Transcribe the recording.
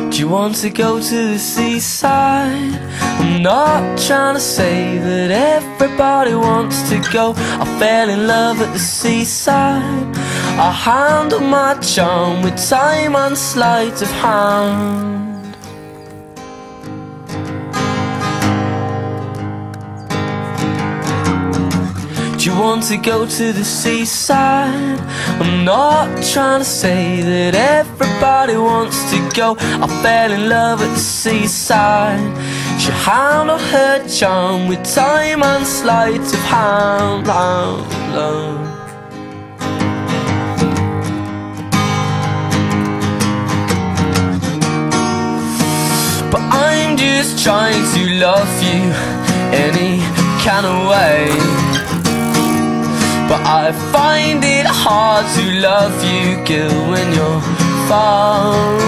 Do you want to go to the seaside? I'm not trying to say that everybody wants to go. I fell in love at the seaside. I handle my charm with time and sleight of hand. Do you want to go to the seaside? I'm not trying to say that everybody wants to go. I fell in love at the seaside. She handled her charm with time and sleight of hand. But I'm just trying to love you any kind of way. But I find it hard to love you, girl, when you're far